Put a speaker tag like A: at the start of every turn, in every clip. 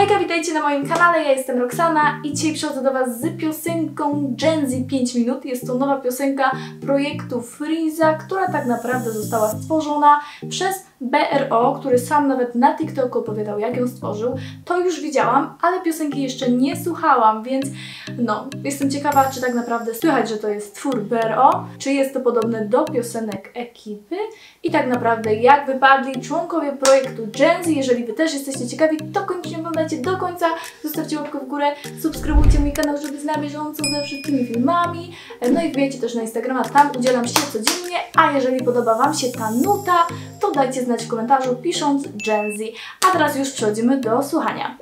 A: Hejka, witajcie na moim kanale, ja jestem Roxana i dzisiaj przychodzę do Was z piosenką Gen Z 5 minut. Jest to nowa piosenka projektu Freeza, która tak naprawdę została stworzona przez BRO, który sam nawet na TikToku opowiadał, jak ją stworzył. To już widziałam, ale piosenki jeszcze nie słuchałam, więc no, jestem ciekawa, czy tak naprawdę słychać, że to jest twór BRO, czy jest to podobne do piosenek ekipy i tak naprawdę jak wypadli członkowie projektu Gen Z. Jeżeli Wy też jesteście ciekawi, to koniecznie oglądajcie do końca, zostawcie łapkę w górę, subskrybujcie mój kanał, żeby być na bieżąco ze wszystkimi filmami, no i wbijajcie też na Instagrama, tam udzielam się codziennie, a jeżeli podoba Wam się ta nuta, to dajcie znać w komentarzu pisząc Gen Z. A teraz już przechodzimy do słuchania.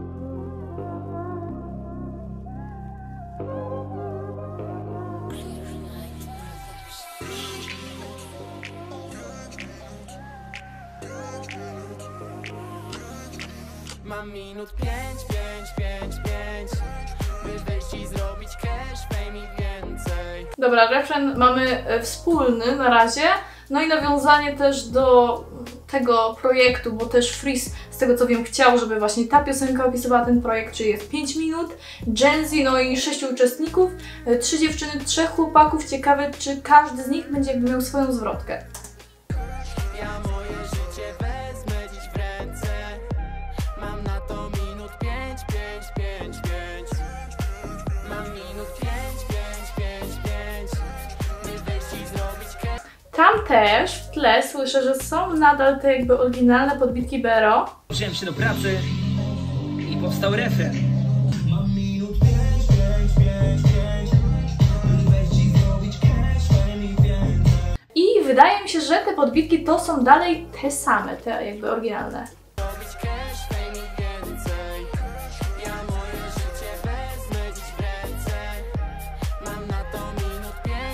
B: Mam minut 5, by wejść i zrobić cash, fame i więcej.
A: Dobra, refren mamy wspólny na razie, no i nawiązanie też do tego projektu, bo też Freeze, z tego co wiem, chciał, żeby właśnie ta piosenka opisywała ten projekt, czyli jest 5 minut, Gen Z, no i 6 uczestników, 3 dziewczyny, 3 chłopaków. Ciekawe, czy każdy z nich będzie jakby miał swoją zwrotkę.
B: Ja moje życie wezmę dziś w ręce. Mam na to minut 5. Mam minut 5, by wejść i zrobić cash.
A: Tam też w tle słyszę, że są nadal te jakby oryginalne podbitki BRO.
C: Wziąłem się do pracy i powstał refren.
B: Mam minut 5, by wejść i zrobić cash, fame i więcej.
A: I wydaje mi się, że te podbitki to są dalej te same, te jakby oryginalne.
B: Robić cash, fame i więcej. Ja moje życie wezmę dziś w ręce. Mam na to minut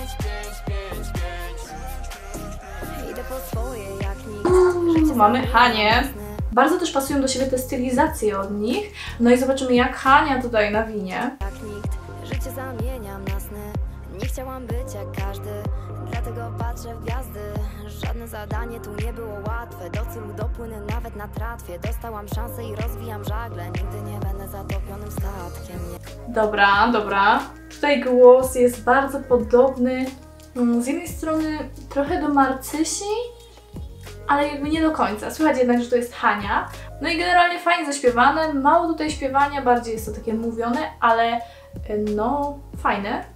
B: 5.
D: Idę po swoje jak nikt.
A: Mamy Hanię. Bardzo też pasują do siebie te stylizacje od nich. No i zobaczymy, jak Hania tutaj nawinie.
D: Jak nikt, życie zamieniam na sny. Nie chciałam być jak każdy, dlatego patrzę w gwiazdy. Żadne zadanie tu nie było łatwe, do celu dopłynę nawet na tratwie. Dostałam szansę i rozwijam żagle, nigdy nie będę zatopionym statkiem.
A: Dobra. Tutaj głos jest bardzo podobny. Z jednej strony trochę do Marcysi, ale jakby nie do końca. Słychać jednak, że to jest Hania. No i generalnie fajnie zaśpiewane, mało tutaj śpiewania, bardziej jest to takie mówione, ale no fajne.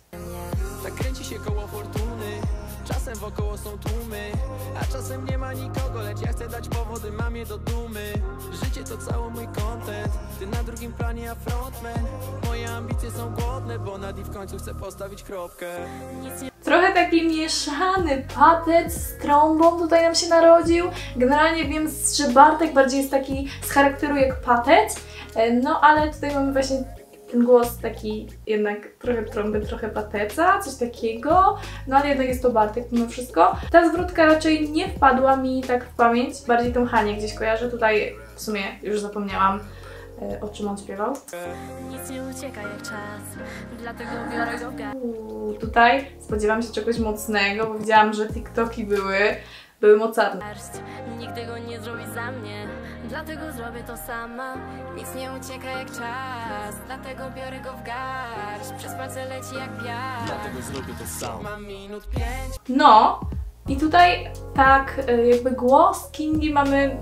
B: Tak kręci się koło fortuny. Czasem wokoło są tłumy, a czasem nie ma nikogo, lecz ja chcę dać powody mamie do dumy. Życie to cały mój content, ty na drugim planie, a frontman. Moje ambicje są głodne, bo na w końcu chcę postawić kropkę.
A: Trochę taki mieszany patec z trąbą tutaj nam się narodził. Generalnie wiem, że Bartek bardziej jest taki z charakteru jak patec, no ale tutaj mamy właśnie ten głos taki jednak trochę trąby, trochę pateca, coś takiego, no ale jednak jest to Bartek mimo wszystko. Ta zwrotka raczej nie wpadła mi tak w pamięć, bardziej tą Hanię gdzieś kojarzę, tutaj w sumie już zapomniałam, o czym on śpiewał.
D: Nic nie ucieka jak czas, dlatego biorę go w garść.
A: Tutaj spodziewam się czegoś mocnego, bo widziałam, że TikToki były mocarne.
D: Nigdy go nie zrobi za mnie, dlatego zrobię to sama. Nic nie ucieka jak czas, dlatego biorę go w garść. Przez palce leci jak piach,
B: Dlatego zrobię to sam. Mam minut 5.
A: No i tutaj tak jakby głos Kingi mamy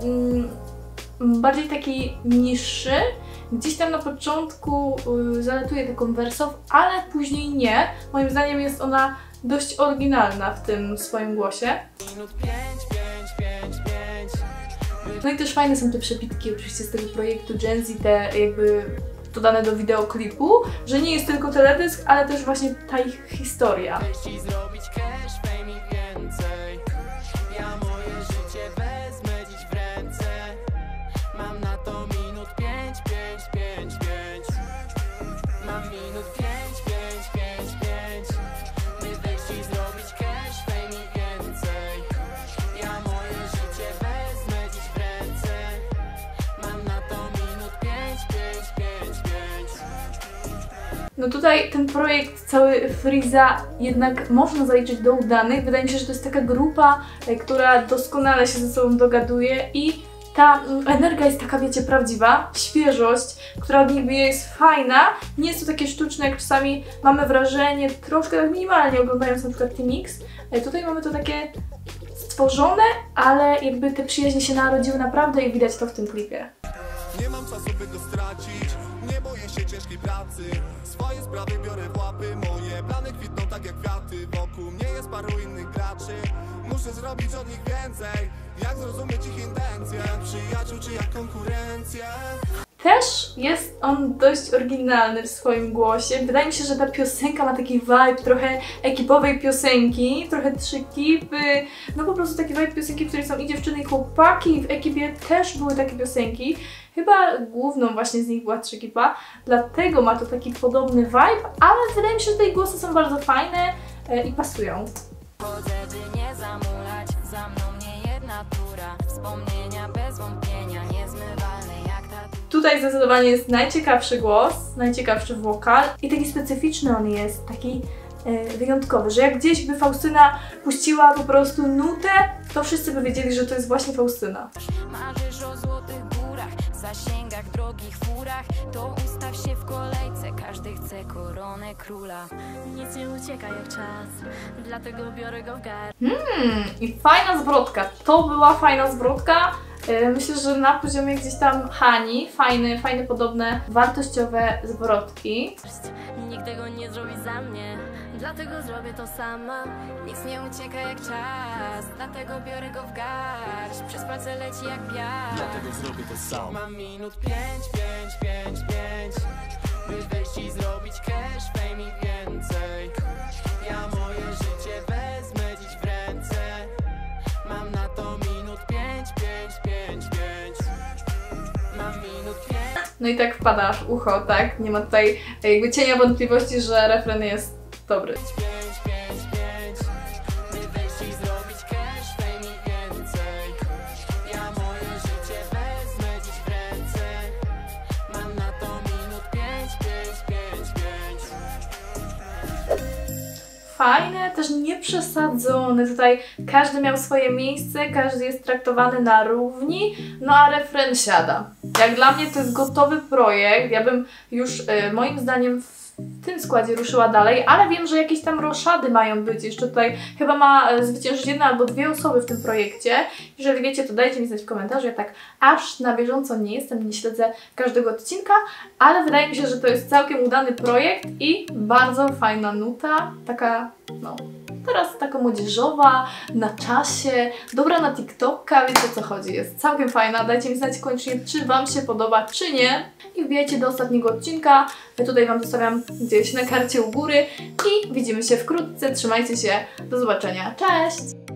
A: bardziej taki niższy. Gdzieś tam na początku zalatuje taką wersów, ale później nie. Moim zdaniem jest ona dość oryginalna w tym swoim głosie.
B: Minut 5.
A: No i też fajne są te przebitki oczywiście z tego projektu Gen Z, te jakby dodane do wideoklipu, że nie jest tylko teledysk, ale też właśnie ta ich historia.
B: Wejść i zrobić cash, fame i więcej. Ja moje życie wezmę dziś w ręce. Mam na to minut 5. Mam minut 5. By wejść i zrobić cash, fame i więcej. Ja moje życie wezmę dziś w ręce. Mam na to minut 5.
A: No tutaj ten projekt cały Freeza jednak można zaliczyć do udanych. Wydaje mi się, że to jest taka grupa, która doskonale się ze sobą dogaduje i Ta energia jest taka, wiecie, prawdziwa, świeżość, która od nich bije, jest fajna, nie jest to takie sztuczne, jak czasami mamy wrażenie, troszkę tak minimalnie oglądając na przykład T-Mix. Tutaj mamy to takie stworzone, ale jakby te przyjaźnie się narodziły naprawdę i widać to w tym klipie.
E: Nie mam czasu, by go stracić, nie boję się ciężkiej pracy. Swoje sprawy biorę w łapy, moje plany kwitną tak jak kwiaty. Wokół mnie jest paru innych graczy, muszę zrobić od nich więcej. Jak zrozumieć ich intencje, przyjaciół czy jak konkurencję?
A: Też jest on dość oryginalny w swoim głosie. Wydaje mi się, że ta piosenka ma taki vibe trochę ekipowej piosenki, trochę trzykipy, no po prostu taki vibe piosenki, w której są i dziewczyny i chłopaki. W ekipie też były takie piosenki. Chyba główną właśnie z nich była trzykipa, dlatego ma to taki podobny vibe, ale wydaje mi się, że te głosy są bardzo fajne i pasują.
D: Chodzę, by nie zamulać, za mną nie jedna tura. Wspomnienia bez wątpienia, niezmywalne jak ta.
A: Tutaj zdecydowanie jest najciekawszy głos, najciekawszy wokal i taki specyficzny on jest, taki wyjątkowy, że jak gdzieś by Faustyna puściła po prostu nutę, to wszyscy by wiedzieli, że to jest właśnie Faustyna.
D: Marzysz o złotych górach, zasięgach, drogich furach, to ustaw się w kolejce, każdy chce koronę króla. Nic nie ucieka jak czas, dlatego biorę go w gar.
A: I fajna zwrotka, to była fajna zwrotka. Myślę, że na poziomie gdzieś tam Hani, fajne, podobne, wartościowe zwrotki.
D: Nikt tego nie zrobi za mnie, dlatego zrobię to sama. Nic nie ucieka jak czas, dlatego biorę go w garść. Przez palce leci jak piach,
E: Dlatego zrobię to sam.
B: Mam minut 5, by wejść i zrobić cash, fame i więcej. Ja moje życie wezmę dziś w ręce. Mam na to minut 5. Mam minut 5.
A: No i tak wpada w ucho, tak? Nie ma tutaj jakby cienia wątpliwości, że refren jest dobry.
B: 5, by wejść i zrobić cash, fame i więcej. Ja moje życie wezmę dziś w ręce. Mam na to minut 5.
A: Fajne, też nieprzesadzone. Tutaj każdy miał swoje miejsce, każdy jest traktowany na równi, no a refren siada. Jak dla mnie to jest gotowy projekt, ja bym już moim zdaniem w tym składzie ruszyła dalej, ale wiem, że jakieś tam roszady mają być. Jeszcze tutaj chyba ma zwyciężyć jedna albo dwie osoby w tym projekcie. Jeżeli wiecie, to dajcie mi znać w komentarzu. Ja tak aż na bieżąco nie jestem, nie śledzę każdego odcinka, ale wydaje mi się, że to jest całkiem udany projekt i bardzo fajna nuta, taka no teraz taka młodzieżowa, na czasie, dobra na TikToka, wiecie o co chodzi, jest całkiem fajna. Dajcie mi znać koniecznie, czy Wam się podoba, czy nie. I wbijajcie do ostatniego odcinka, ja tutaj Wam zostawiam gdzieś na karcie u góry i widzimy się wkrótce, trzymajcie się, do zobaczenia, cześć!